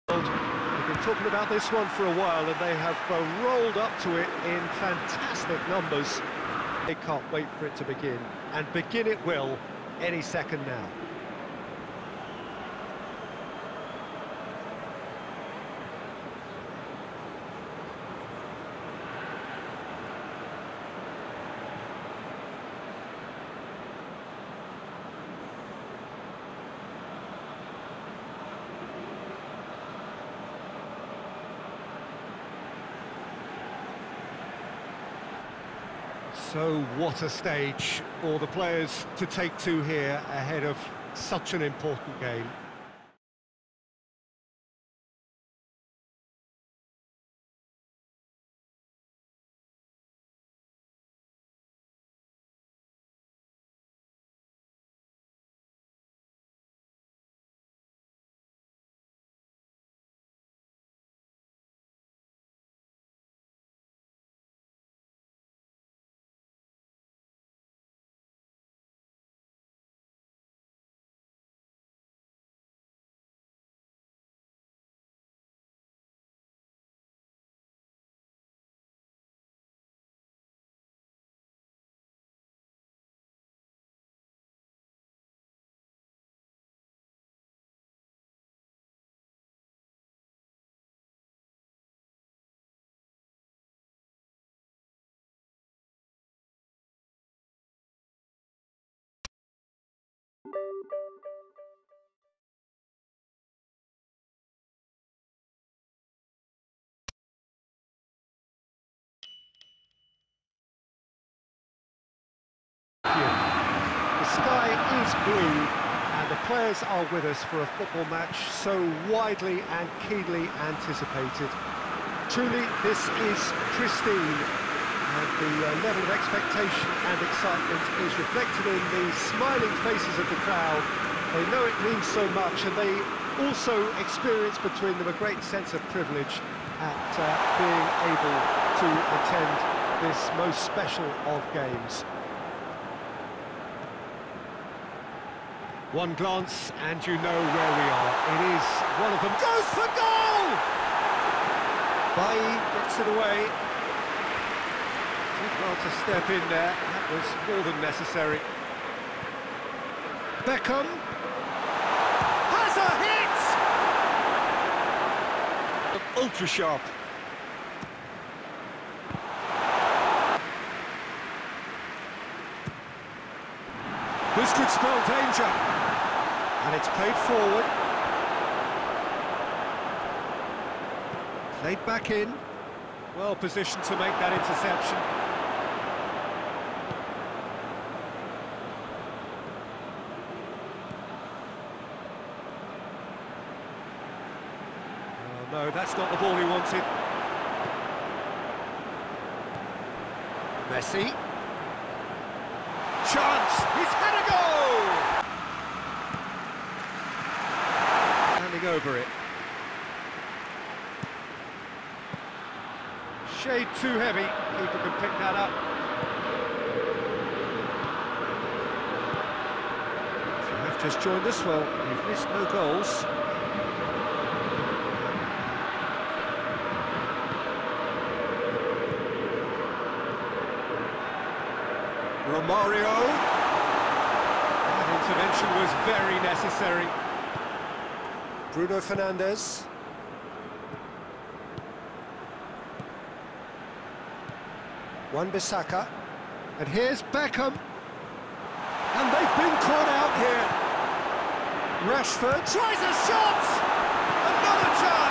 We've been talking about this one for a while, and they have rolled up to it in fantastic numbers. They can't wait for it to begin, and begin it will any second now. So what a stage for the players to take to here ahead of such an important game. The sky is blue, and the players are with us for a football match so widely and keenly anticipated. Truly, this is pristine, and the level of expectation and excitement is reflected in the smiling faces of the crowd. They know it means so much, and they also experience between them a great sense of privilege at being able to attend this most special of games. One glance and you know where we are. It is one of them. Goes for goal! Bailly gets it away. Did well to step in there. That was more than necessary. Beckham has a hit! Ultra sharp. This could spell danger. And it's played forward. Played back in. Well positioned to make that interception. Oh no, that's not the ball he wanted. Messi. Chance! He's had a goal! Handing over it. Shade too heavy. Keeper can pick that up. If you have just joined us, well, you've missed no goals. Romario. That intervention was very necessary. Bruno Fernandes. Wan-Bissaka. And here's Beckham. And they've been caught out here. Rashford tries a shot! Another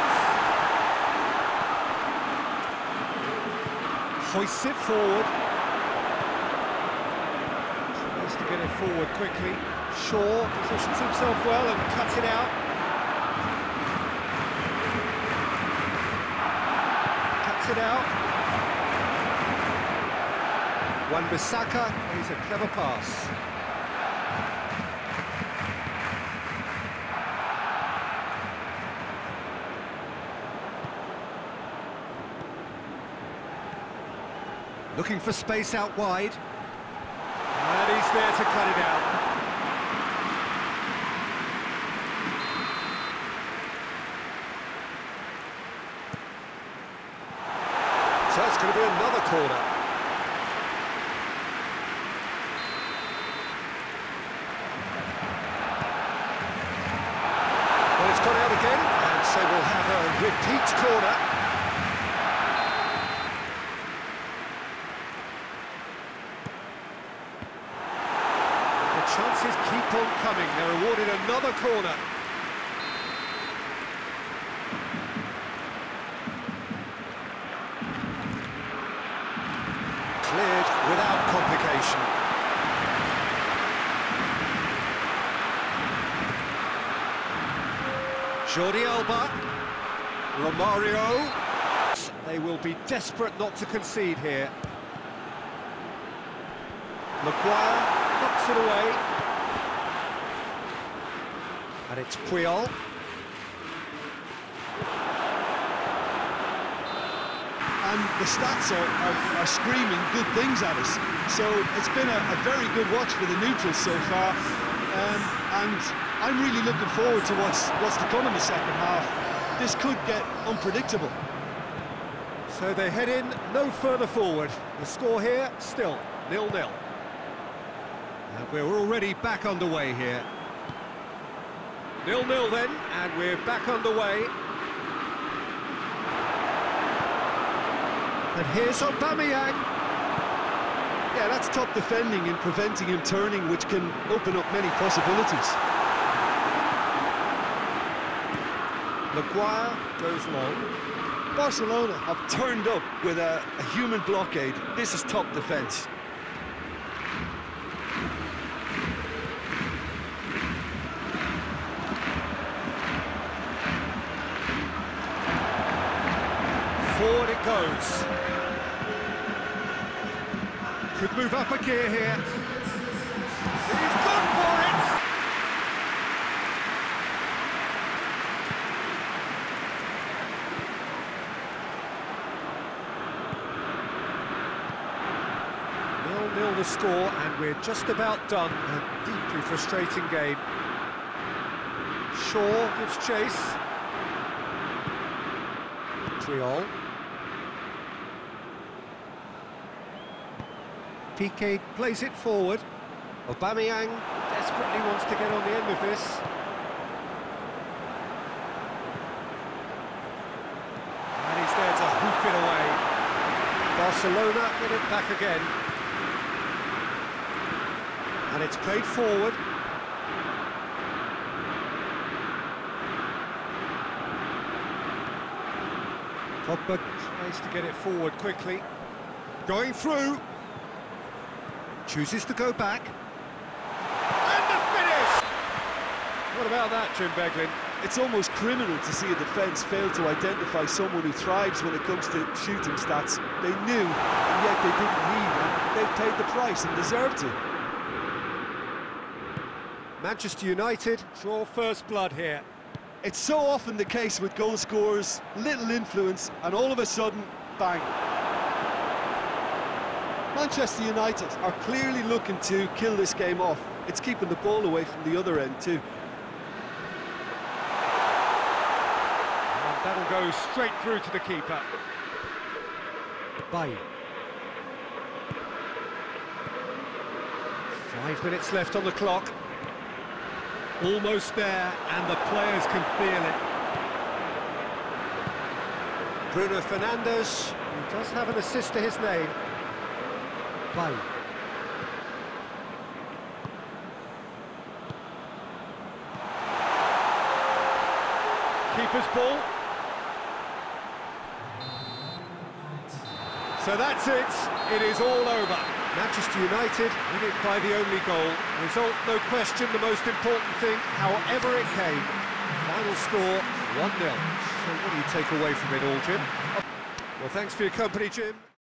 chance! Hoists it forward. Tries to get it forward quickly. Shaw positions himself well and cuts it out. Cuts it out. Wan-Bissaka, he's a clever pass. Looking for space out wide. And he's there to cut it out. So it's going to be another corner. Well, it's gone out again, and so we'll have a repeat corner. The chances keep on coming. They're awarded another corner. Cleared without complication. Jordi Alba, Romario. They will be desperate not to concede here. Maguire knocks it away. And it's Puyol. And the stats are screaming good things at us. So it's been a very good watch for the neutrals so far. And I'm really looking forward to what's to come in the second half. This could get unpredictable. So they head in no further forward. The score here, still 0-0. And we're already back underway here. 0-0 then, and we're back underway. And here's Aubameyang. Yeah, that's top defending and preventing him turning, which can open up many possibilities. Maguire goes long. Barcelona have turned up with a human blockade. This is top defence. Forward it goes. Could move up a gear here. He's gone for it! Nil the score, and we're just about done. A deeply frustrating game. Shaw gives chase. Puyol. Piqué plays it forward. Aubameyang desperately wants to get on the end of this. And he's there to hoof it away. Barcelona get it back again. And it's played forward. Pogba tries to get it forward quickly. Going through. Chooses to go back. And the finish! What about that, Jim Beglin? It's almost criminal to see a defence fail to identify someone who thrives when it comes to shooting stats. They knew, and yet they didn't heed, and they've paid the price and deserve to. Manchester United draw first blood here. It's so often the case with goal scorers, little influence, and all of a sudden, bang. Manchester United are clearly looking to kill this game off. It's keeping the ball away from the other end too. And that'll go straight through to the keeper. Bailly. 5 minutes left on the clock. Almost there, and the players can feel it. Bruno Fernandes, who does have an assist to his name. Bailly. Keeper's ball. So that's it. It is all over. Manchester United win it by the only goal. Result, no question, the most important thing, however it came. Final score, 1-0. So what do you take away from it all, Jim? Well, thanks for your company, Jim.